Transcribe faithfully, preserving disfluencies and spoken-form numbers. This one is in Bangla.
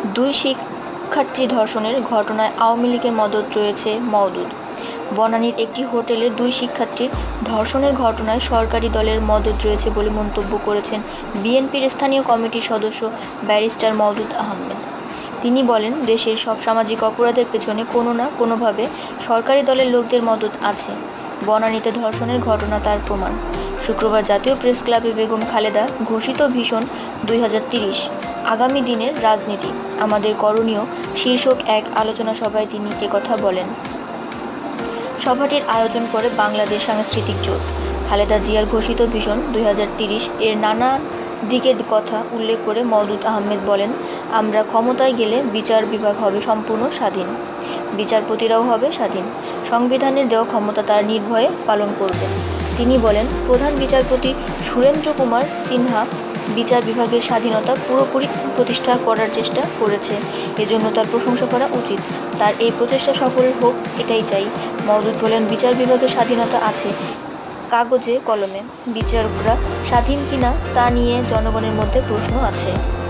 দুই শিক্ষার্থী ধর্ষণের ঘটনায় আওয়ামী লীগের মদদ রয়েছে মওদুদ। বনানীর একটি হোটেলে দুই শিক্ষার্থীর ধর্ষণের ঘটনায় সরকারি দলের মদদ রয়েছে বলে মন্তব্য করেছেন বিএনপির স্থানীয় কমিটির সদস্য ব্যারিস্টার মওদুদ আহমেদ। তিনি বলেন, দেশের সব সামাজিক অপরাধের পেছনে কোনো না কোনোভাবে সরকারি দলের লোকদের মদদ আছে। বনানীতে ধর্ষণের ঘটনা তার প্রমাণ। শুক্রবার জাতীয় প্রেস ক্লাবে বেগম খালেদা ঘোষিত ভিশন দুই হাজার তিরিশ আগামী দিনের রাজনীতি আমাদের করণীয় শীর্ষক এক আলোচনা সভায় তিনি একথা বলেন। সভাটির আয়োজন করে বাংলাদেশ সাংস্কৃতিক জোট। খালেদা জিয়ার ঘোষিত ভিশন দুই হাজার তিরিশ এর নানা দিকের কথা উল্লেখ করে মওদুদ আহমেদ বলেন, আমরা ক্ষমতায় গেলে বিচার বিভাগ হবে সম্পূর্ণ স্বাধীন, বিচারপতিরাও হবে স্বাধীন, সংবিধানের দেওয়া ক্ষমতা তার নির্ভয়ে পালন করবে। তিনি বলেন, প্রধান বিচারপতি সুরেন্দ্র কুমার সিনহা বিচার বিভাগের স্বাধীনতা পুরোপুরি প্রতিষ্ঠা করার চেষ্টা করেছে, এজন্য তার প্রশংসা করা উচিত। তার এই প্রচেষ্টা সফল হোক এটাই চাই। মওদুদ বলেন, বিচার বিভাগের স্বাধীনতা আছে কাগজে কলমে, বিচারকরা স্বাধীন কিনা তা নিয়ে জনগণের মধ্যে প্রশ্ন আছে।